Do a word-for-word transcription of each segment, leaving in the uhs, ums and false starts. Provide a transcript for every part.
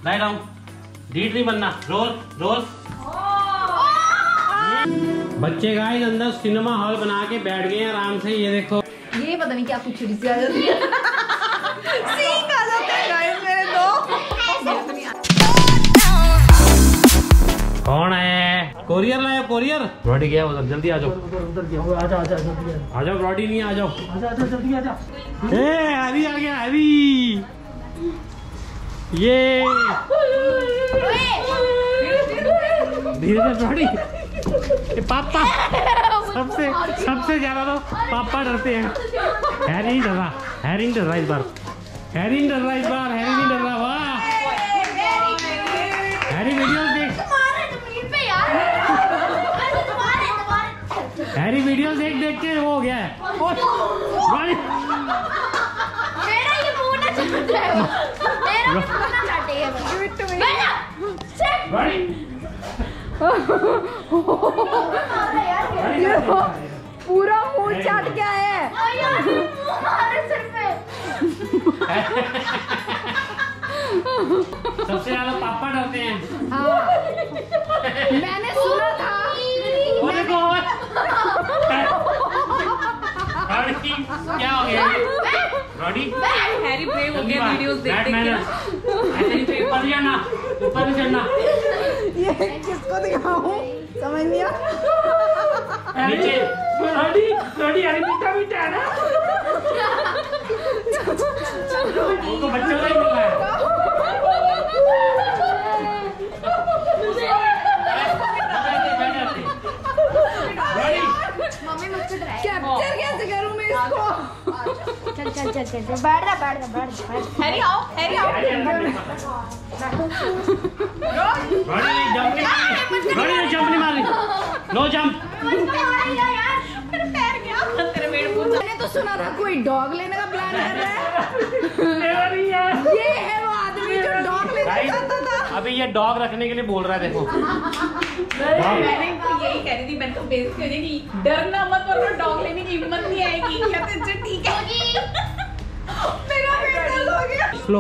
Light down, डीट नहीं बनना, रोल रोल। बच्चे गाइस अंदर सिनेमा हॉल बना के बैठ गए हैं आराम से। ये देखो, ये पता नहीं क्या कुछ सी आ जाती है। सीख आ जाते हैं गाइस मेरे दो। कौन है? कोरियर लाया, कोरियर। ब्रॉडी गया उधर, जल्दी आ जाओ। आजा आजा जल्दी आ जाओ ब्रॉडी, नहीं आ जाओ। आजा आजा जल्दी आजा। ए हैरी आ गया, हैरी। ये धीरे धीरे ब्रॉडी। पापा सबसे सबसे ज्यादा तो पापा डरते हैं। हैरी नहीं डर रहा, हैरी नहीं डर रहा इस बार, हैरी नहीं डर रहा इस बार, हैरी नहीं डर रहा। वाह हैरी वीडियोस देख, हैरी वीडियोस देख देख के वो हो गया है। मेरा ये मुंह ना चट जाएगा, मेरा मुंह ना चटेगा। पूरा मुंह चाट गया है। सबसे ज्यादा पापा डरते हैं। हाँ मैंने सुना था। क्या हो गया? रॉडी हैरी प्ले हो गया वीडियोस देख देख के। ऊपर जाना, ऊपर नहीं चढ़ना। ये किसको दिखाऊं समझ नहीं आ। नीचे रॉडी, रॉडी हैरी मीठा मीठा है ना। उनको बच्चों का ही मिल रहा है। मम्मी मुझसे डराए। कैप्चर कैसे करूं मैं इसको? चल चल चल चल चल बैठ जा बैठ जा बैठ जा। हैरी आओ, हैरी आओ। रॉडी नहीं जंप नहीं मारनी, रॉडी नहीं जंप नहीं मारनी, नो जंप। मेरे पैर गया, तेरे मेरे मुंह। मैंने तो सुना था कोई डॉग लेने का प्लान कर रहा है। मेरा नहीं है। ये है वो आदमी जो डॉग लेना चाहता था। अभी ये डॉग रखने के लिए बोल रहा है, देखो। मैंने तो यही कह रही थी, मैंने तो बेइज्जती हो जाएगी, डरना मत वरना डॉग लेने की हिम्मत नहीं आएगी। कहते अच्छा ठीक है। मेरा पेट दर्द हो गया। स्लो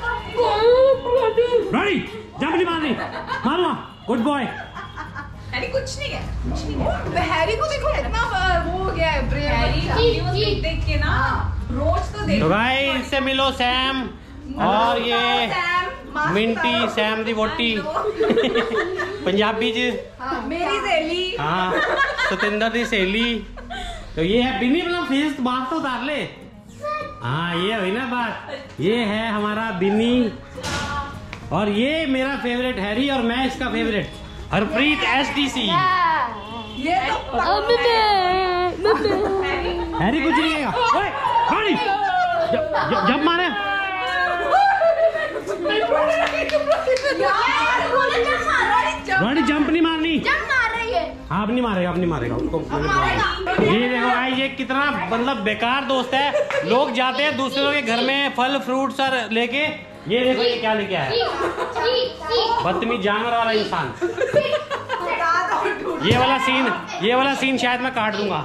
रॉडी, जंप नहीं मारनी, मारो। Good boy. हैरी कुछ नहीं है, कुछ नहीं है। हैरी को देखो इतना वो हो गया है ब्रेव। हैरी वीडियोस देख देख के ना रोज तो देख। तो गाइस इससे मिलो सैम और ये मिंटी, सैम दी वोटी पंजाबी च। हाँ, मेरी सहेली। हाँ सतेंद्र दी सहेली। तो ये है बिनी, मतलब फेस बात तो उतार ले। हाँ ये हुई ना बात। ये है हमारा बिनी और ये मेरा फेवरेट हैरी और मैं इसका favourite Harpreet S D C. ये तो हैरी कुछ नहीं है। ओए रॉडी जब मारे रॉडी जंप नहीं मारनी। जंप मार रही है। हाँ अब नहीं मारेगा, अब नहीं मारेगा उसको। ये देखो भाई ये कितना मतलब बेकार दोस्त है। लोग जाते हैं दूसरों के घर में फल फ्रूट सर लेके, ये देखो ये क्या लेके आया, बदतमीज जानवर वाला इंसान। ये वाला सीन, ये वाला सीन शायद मैं काट दूंगा।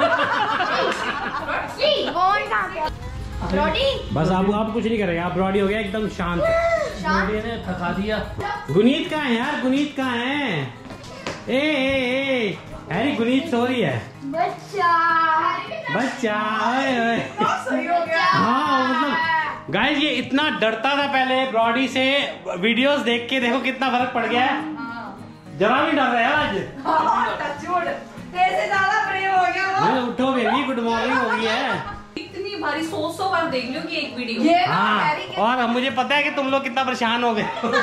बस आप आप कुछ नहीं करेगा, आप ब्रॉडी हो गया एकदम शांत। ने थका दिया। गुनीत कहाँ है यार, गुनीत कहाँ है? ए ए ए हैरी गुनीत सो रही है। बच्चा बच्चा ओए ओए। हाँ मतलब गाइस ये इतना डरता था पहले ब्रॉडी से, वीडियोस देख के देखो कितना फर्क पड़ गया है। जरा भी डर रहा है आज। तेरे से ज्यादा प्रेम हो गया वो। उठो बेबी, गुड मॉर्निंग हो गई है। इतनी भारी सौ सौ बार देख लो कि एक वीडियो। ये हाँ और मुझे पता है कि तुम लोग कितना परेशान हो गए।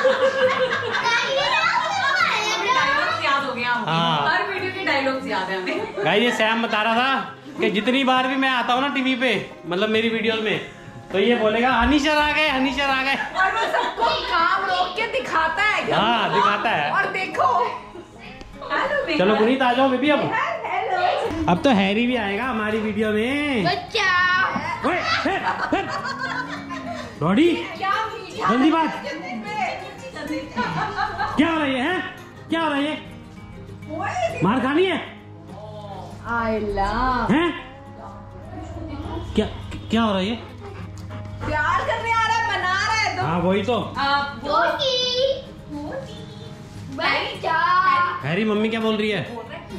डायलॉग्स याद हो गया हमको। हाँ। हर वीडियो के डायलॉग्स याद है हमें। गाइस ये सैम बता रहा था कि जितनी बार भी मैं आता हूँ ना टीवी पे, मतलब मेरी वीडियोस में, तो ये बोलेगा हनीशर आ गए, हनीशर आ गए। और वो सबको काम रोक के दिखाता है। हाँ दिखाता है। और देखो चलो गुनीत आ जाओ बेबी। अब अब तो हैरी भी आएगा हमारी वीडियो में। बच्चा ओए फिर फिर रॉडी जल्दी बात। क्या हो रही है? क्या हो रही है? मार खानी है? आइला हैं? क्या क्या हो रही है? प्यार करने आ रहा है, मना रहा है, दो हाँ वही तो। वो बच्चा हैरी मम्मी क्या बोल रही है?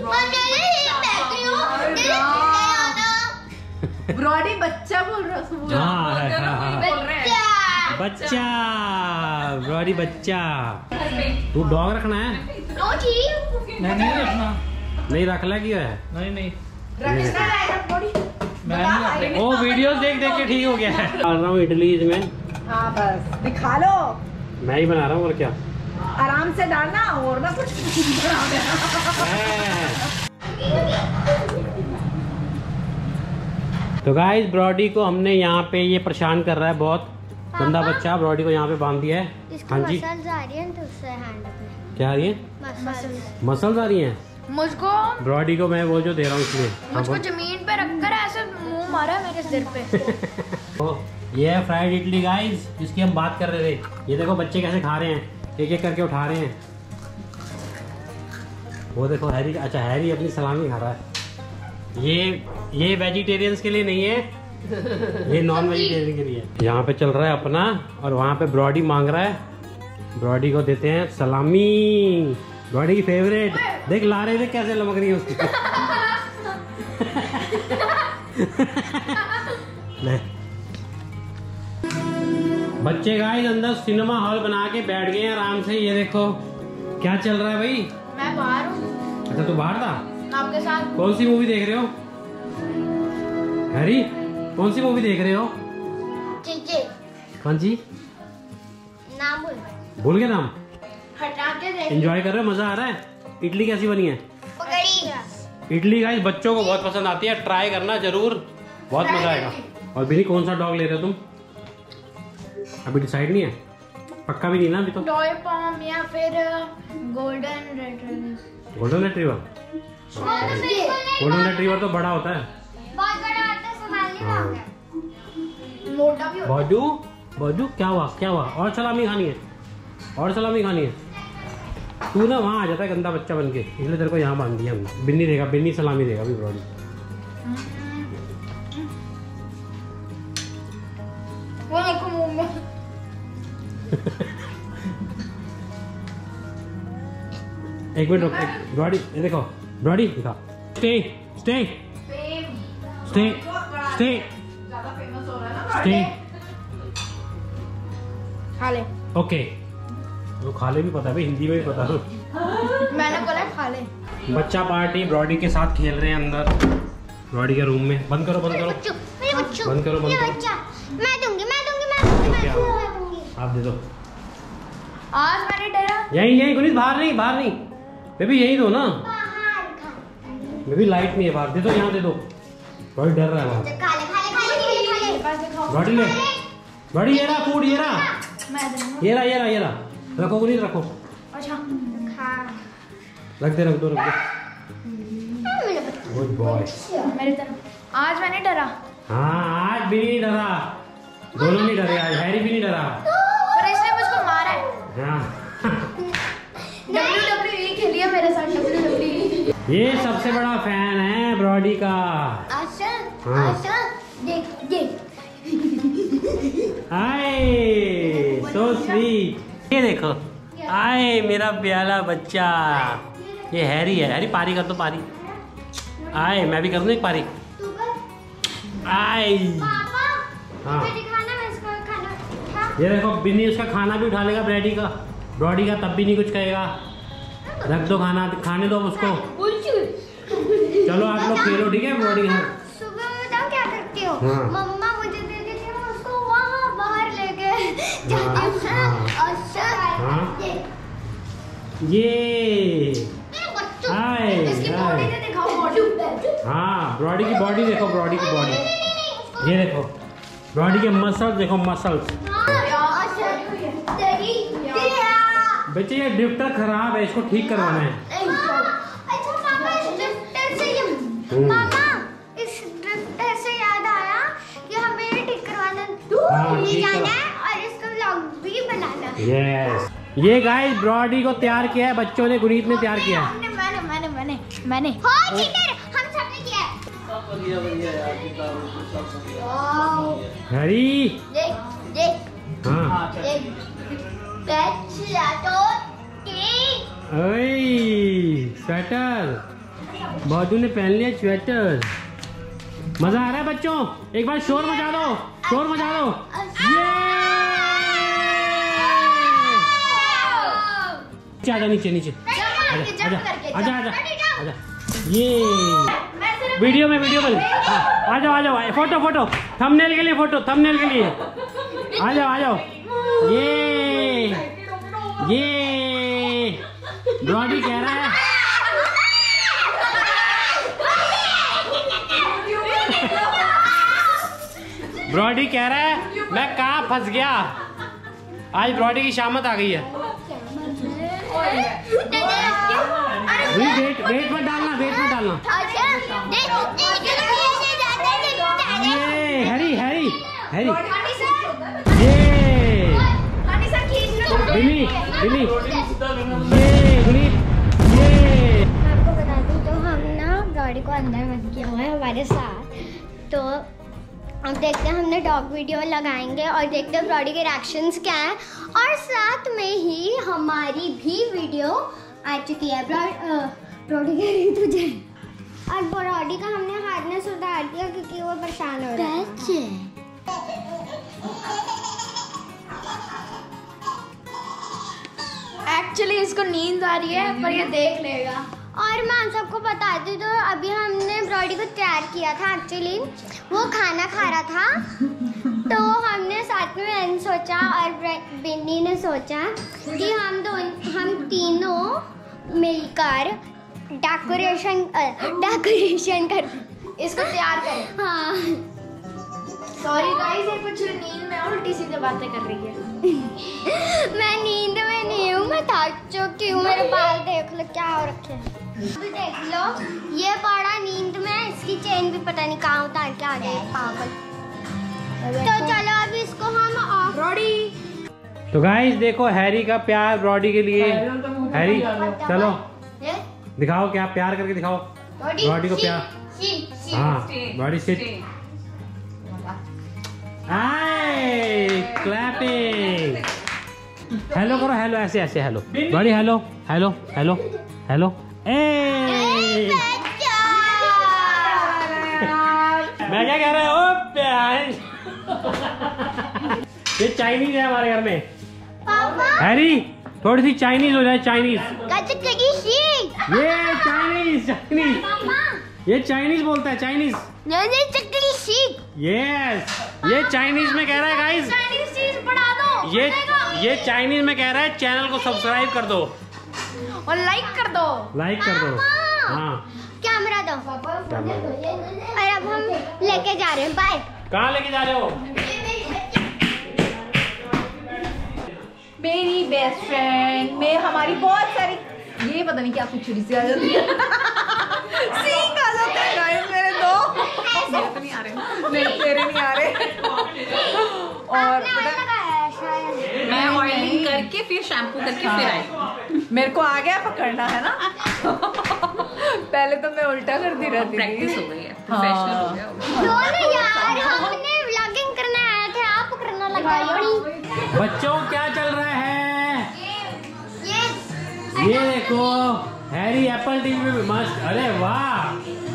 ब्रॉडी बच्चा बोल रहा है। हाँ है, हाँ, हाँ। बोल रहे हैं बच्चा ब्रॉडी बच्चा। तू डॉग रखना है? नहीं नहीं रखना। नहीं रखला क्यों है? नहीं नहीं रखना है ब्रॉडी। मैं नहीं रखना। ओ वीडियोस देख देख के ठीक हो गया है। डाल रहा हूँ इडली इसमें। हाँ बस दिखा लो। मैं ही बना रहा हूँ और क्या। आराम से डालना और ना कुछ बना देना। तो गाइस ब्रॉडी को हमने यहाँ पे ये परेशान कर रहा है बहुत गंदा बच्चा। ब्रॉडी को यहाँ पे बांध दिया है। हाँ जी मसल्स आ रही हैं तो उससे हैंड पे क्या आ रही है? मसल्स मसल्स आ रही हैं। मुझको ब्रॉडी को मैं वो जो दे रहा हूँ इसलिए। हाँ, मुझको बोल। जमीन पे रखकर ऐसे मुंह मारा है मेरे सिर पे। तो ये है फ्राइड इडली गाइस जिसकी हम बात कर रहे थे। ये देखो बच्चे कैसे खा रहे हैं, एक एक करके उठा रहे हैं। वो देखो हैरी, अच्छा हैरी अपनी सलामी खा रहा है। ये ये वेजिटेरियंस के लिए नहीं है, ये नॉन वेजिटेरियन के लिए। यहाँ पे चल रहा है अपना और वहाँ पे ब्रॉडी मांग रहा है। ब्रॉडी को देते हैं सलामी, ब्रॉडी की फेवरेट। देख ला रहे थे कैसे लमक रही है उसकी। ले बच्चे गाइस अंदर सिनेमा हॉल बना के बैठ गए हैं आराम से। ये देखो क्या चल रहा है भाई। मैं बाहर हूँ अच्छा तू बाहर था, आपके साथ। कौन सी मूवी देख रहे हो हैरी? कौन सी मूवी देख रहे हो? चीचे कौन सी? नाम बोल भूल गए नाम? हटा के दे। एंजॉय कर रहे हो? मजा आ रहा है? इडली कैसी बनी है? पकड़ी इडली गाइस बच्चों को बहुत पसंद आती है, ट्राई करना जरूर, बहुत मजा आएगा। और बिनी कौन सा डॉग ले रहे हो तुम? अभी डिसाइड नहीं है, पक्का भी नहीं ना अभी तो। टॉय पॉम या फिर golden retriever. Golden retriever. Golden retriever तो बड़ा होता है। बहुत बड़ा आता है, संभालने में हाँ। आ गया। मोटा भी होता बाजू बाजू क्या हुआ क्या हुआ? और सलामी खानी है? और सलामी खानी है? तू ना वहाँ आ जाता है गंदा बच्चा बन के, इसलिए तेरे को यहाँ बांध दिया हमने। बिन्नी देगा, बिन्नी सलामी देगा अभी ब्रॉडी। वो देखो मुंह में। एक मिनट रुक, एक- ब्रॉडी ये देखो, ब्रॉडी दिखा। स्टे स्टे स्टे स्टे ज्यादा फेमस हो रहा है ना। स्टे खा ले। ओके। वो खा ले भी पता है भाई, हिंदी में भी पता है। मैंने बोला खा ले। बच्चा पार्टी ब्रॉडी के साथ खेल रहे हैं अंदर ब्रॉडी के रूम में। बंद करो बंद करो बच्चों मेरे बच्चों बंद करो, बंद मेरा करो। बच्चा मैं दूंगी मैं दूंगी मैं दूंगी मैं क्या? दूंगी। आप दे दो। आज मैंने डेरा यहीं यहीं गुनीत, बाहर नहीं बाहर नहीं बेबी, यहीं दो ना बाहर खा बेबी, लाइट नहीं है बाहर। दे दो, यहाँ दे दो। ब्रॉडी डर रहा है वहाँ। खा ले खा ले खा ले खा ले पास दिखाओ। ब्रॉडी ले, ब्रॉडी ये रहा फूड, ये रहा मैं दूंगा। ये रहा ये रहा ये रहा। रखो गुनीत रखो, अच्छा खा रख दे रख दो रख दो। मेरा बच्चा गुड बॉय। मेरी तरफ। आज मैंने डरा हाँ आज भी नहीं डरा, दोनों नहीं डरे आज, हैरी भी नहीं डरा। पर इसने मुझको मारा है। हाँ डब्ल्यू डब्ल्यू ई खेली है मेरे साथ। डब्ल्यू डब्ल्यू ई ये सबसे बड़ा फैन है ब्रॉडी का। आशा हाँ। आशा देख देख आए सो स्वीट। ये देखो आए मेरा प्याला बच्चा, ये हैरी है। हैरी पारी कर दो, पारी। आए मैं भी कर दूं एक पारी। तू कर आए पापा हाँ। मुझे दिखाना मैं इसको खाना खा। ये देखो बिन्नी उसका खाना भी उठा लेगा ब्रॉडी का, ब्रॉडी का तब भी नहीं कुछ कहेगा। रख दो खाना, खाने दो उसको। चलो आप लोग खेलो ठीक है ब्रॉडी के साथ। सुबह में बताओ क्या करती हो? हाँ। मम्मा मुझे दे देती है, मैं उसको वहाँ बाहर लेके जाती हाँ। हूँ। अच्छा हाँ। ये ये मेरे बच्चों आए इसकी बॉडी आए। तो दिखाओ। बॉडी हाँ ब्रॉडी की बॉडी देखो, ब्रॉडी की बॉडी ये देखो, ब्रॉडी के मसल्स देखो, मसल्स। बच्चे ये ड्रिफ्टर खराब है, इसको ठीक करवाना है। अच्छा पापा इस ड्रिफ्टर से ये हम्म। पापा इस ड्रिफ्टर से याद आया कि हमें ये ठीक करवाना हाँ, ले ठीक जाना करा- है और इसका व्लॉग भी बनाना है। यस ये गाइस ब्रॉडी को तैयार किया है बच्चों ने, गुनीत ने तैयार किया है। हमने मैंने मैंने मैंने मैंने हो चीटर हम सबने किया है। हैरी देख देख हाँ ओए स्वेटर, बॉदू ने पहन लिया स्वेटर। मजा आ रहा है बच्चों? एक बार शोर मचा दो, शोर मचा दो। ये आजा नीचे नीचे, आजा आजा आजा आजा आजा। ये वीडियो में वीडियो में आ जाओ आ जाओ, फोटो फोटो थंबनेल के लिए, फोटो थंबनेल के लिए आ जाओ आ जाओ। ये ये ब्रॉडी कह रहा है ब्रॉडी कह रहा है मैं कहाँ फंस गया। आज ब्रॉडी की शामत आ गई है। वेट वेट मत डालना, वेट मत डालना। ये हैरी हैरी हैरी ये बिनी बिनी ये बिनी ये। आपको बता दूं तो हम ना ब्रॉडी को अंदर मत किया हुआ है हमारे साथ, तो अब देखते हैं, हमने डॉग वीडियो लगाएंगे और देखते हैं ब्रॉडी के रिएक्शंस क्या हैं। और साथ में ही हमारी भी वीडियो आ चुकी है। ब्रॉडी कह रही तुझे, और ब्रॉडी का हमने हार्डनेस उतार दिया क्योंकि वो परेशान हो रहा है। एक्चुअली इसको नींद आ रही है पर ये देख लेगा। और मैं आप सबको बता दूं तो अभी हमने ब्रॉडी को तैयार किया था। एक्चुअली वो खाना खा रहा था तो हमने साथ में मैंने सोचा और बिन्नी ने सोचा कि हम दोनों हम तीनों मिलकर डेकोरेशन डेकोरेशन कर इसको तैयार करें। हाँ सॉरी गाइस, ये कुछ नींद में उल्टी सीधी बातें कर रही है। मैं नींद में नहीं हूँ, मैं थक चुकी हूँ। मेरे बाल देख लो क्या हो रखे हैं। अभी देख लो, ये बड़ा नींद में, इसकी चेन भी पता नहीं कहाँ उतार के आ गई पागल। तो चलो अभी इसको हम ऑफ। ब्रॉडी तो गाइस देखो हैरी का प्यार ब्रॉडी के लिए। हैरी चलो दिखाओ, क्या प्यार करके दिखाओ ब्रॉडी को प्यार। हाँ Brody sit, hi clapping. Hello करो, हेलो ऐसे ऐसे, hello Brody, hello hello hello hello. ए मैं क्या कह रहा हूँ प्यार। ये चाइनीज है हमारे घर में। हैरी थोड़ी सी चाइनीज हो जाए, चाइनीज। ये चाइनीज चाइनीज ये चाइनीज बोलता है, चाइनीज। यस ये चाइनीज में कह रहा है गाइस, चाइनीज चीज बढ़ा दो। ये ये चाइनीज में कह रहा है चैनल को सब्सक्राइब कर दो और लाइक कर दो, लाइक कर दो। हाँ कैमरा दो। और अब हम लेके जा रहे हैं, बाय। कहाँ लेके जा रहे हो? मेरी बेस्ट फ्रेंड में हमारी बहुत सारी, ये पता नहीं क्या कुछ छुरी से आ जाती है। सींग आ जाते हैं गाइस मेरे दो। मेरे तो नहीं आ रहे, मेरे तेरे नहीं आ रहे। और मैं ऑयलिंग करके फिर शैम्पू करके फिर आई। मेरे को आ गया पकड़ना, है ना। पहले तो मैं उल्टा करती रहती थी। प्रैक्टिस हो गई है, प्रोफेशनल हो गया। दोनों यार हमने व्लॉगिंग करने आए थे, आप करना लगा। बच्चों क्या चल रहा है? ये ये देखो हैरी एप्पल टीवी में मस्त। अरे वाह,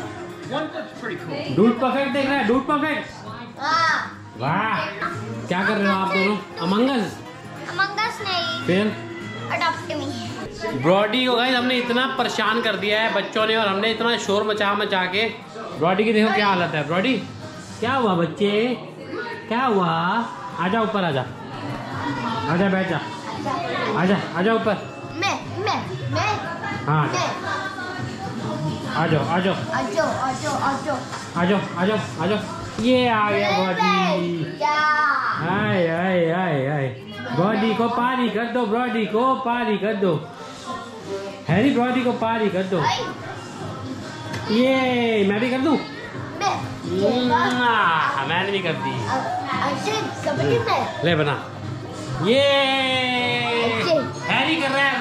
डूड परफेक्ट देख रहा है, डूड परफेक्ट। वाह क्या कर रहे हो आप दोनों? अमंग अस? अमंग अस नहीं, फिर अडॉप्ट मी। ब्रॉडी को गाइस हमने इतना परेशान कर दिया है बच्चों ने, और हमने इतना शोर मचा मचा के। ब्रॉडी की देखो क्या हालत है। ब्रॉडी क्या हुआ बच्चे, क्या हुआ? आजा ऊपर, आजा आजा, बैठ जा, आजा आजा ऊपर। मैं मैं मैं हाँ आ जाओ आ जाओ आ जाओ आ जाओ आ जाओ आ जाओ आ जाओ आ जाओ। ये आ गया बॉडी। आए आए आए आए, बॉडी को पारी कर दो, ब्रॉडी को पारी कर दो। हैरी ब्रॉडी को पारी कर दो। ये मैं भी कर दूं? मैंने भी कर दी। ले बना। ये हैरी कर रहा है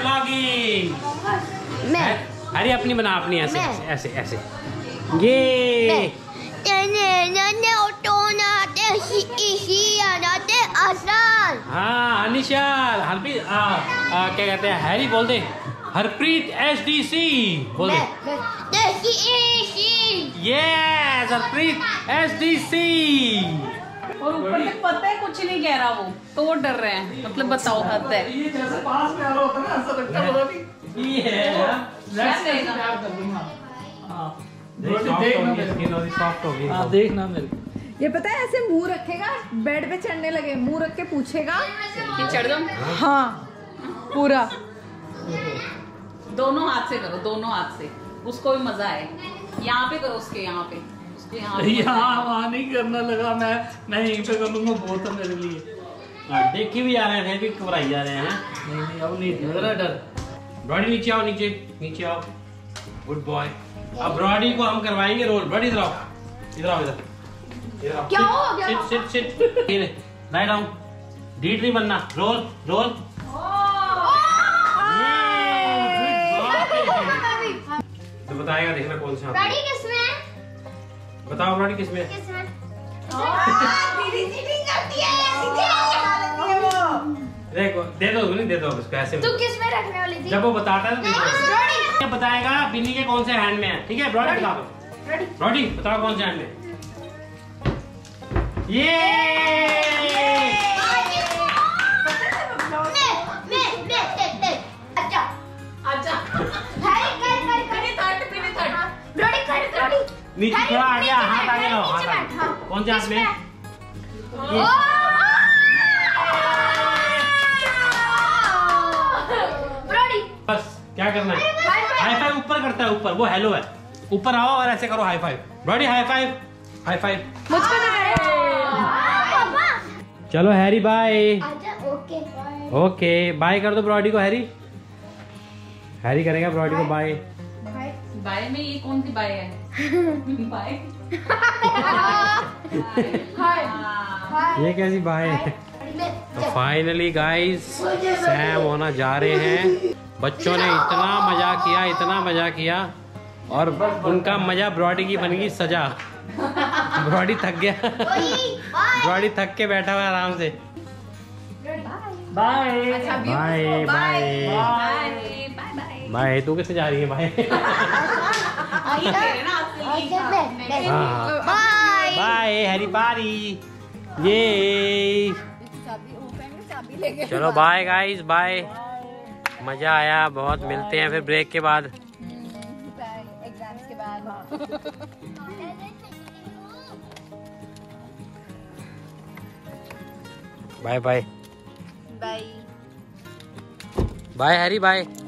व्लॉगिंग। मैं हैरी अपनी बना, अपनी ऐसे मैं। ऐसे ऐसे ऐसे। ये हाँ अनिशाल हरप्रीत आ, आ, क्या कहते हैं हैरी बोल दे हरप्रीत एच डी सी बोल दे yes Harpreet H D C. और ऊपर से पता है कुछ नहीं कह रहा वो, तो वो डर रहे हैं। मतलब बताओ हद है। ये जैसे पास में आ रहा होता है ना, ऐसा लगता है पता नहीं। ये है क्या करेगा? हाँ सॉफ्ट होगी। हाँ देखना मेरे ये पता है ऐसे मुंह रखेगा, बेड पे चढ़ने लगे, मुंह रख के पूछेगा कि चढ़ जाऊं? हाँ पूरा दोनों हाथ से करो, दोनों हाथ से, उसको भी मजा आए। यहाँ पे करो, उसके यहाँ पे, उसके यहाँ पे। यहाँ वहाँ नहीं करना लगा, मैं मैं यहीं पे कर लूंगा, बहुत है मेरे लिए। हाँ, देख के भी आ रहे हैं, फिर भी घबराई जा रहे हैं। नहीं नहीं अब नहीं लग रहा डर। ब्रॉडी नीचे आओ, नीचे नीचे आओ, गुड बॉय। अब ब्रॉडी को हम करवाएंगे रोल। ब्रॉडी इधर आओ, इधर आओ, इधर इधर आओ। क्या हो गया? Sit sit sit, right down, डीट नहीं बनना, रोल रोल। तो बताएगा, देखना कौन सा ब्रॉडी किसमें? बताओ ब्रॉडी किसमें? किसमें? दीदी चीटिंग करती है, सीधे वो। देखो दे दो, नहीं दे दो उसको ऐसे। तू किसमें रखने वाली थी? जब वो बताता है तो ब्रॉडी। ये बताएगा बिन्नी के कौन से हैंड में है। ठीक है ब्रॉडी बता दो। ब्रॉडी। ब्रॉडी बताओ कौन से हैंड में। ये मैं मैं मैं देख देख अच्छा अच्छा भाई कर कर कर पीने थर्ड, पीने थर्ड। ब्रॉडी कर ब्रॉडी नीचे थोड़ा आगे, नीचे हाथ बैठ, आगे लो, नीचे हाथ बैठ, हाँ। आगे। कौन से हाथ में? ओ ब्रॉडी बस क्या करना है? High five. हाई फाइव ऊपर करता है, ऊपर वो हेलो है। ऊपर आओ और ऐसे करो high five. Brody high five, high five. मुझको तो पापा चलो हैरी बाय। आजा ओके ओके बाय कर दो ब्रॉडी को। हैरी हैरी करेगा ब्रॉडी को बाय। बाय में ये कौन सी बाय है? बाय ये कैसी बाय है? तो फाइनली गाइस सैम होना जा रहे हैं। बच्चों ने इतना मजा किया, इतना मजा किया, और उनका मजा ब्रॉडी की बन गई सजा। ब्रॉडी थक गया, ब्रॉडी थक के बैठा हुआ आराम से। बाय अच्छा bye bye bye bye bye. Bye. तू किससे जा रही है बाय? बाय बाय हैरी बारी। ये चलो बाय गाइस, बाय। मजा आया बहुत। मिलते हैं फिर ब्रेक के बाद। एग्जाम्स के बाद bye bye bye bye Harry bye.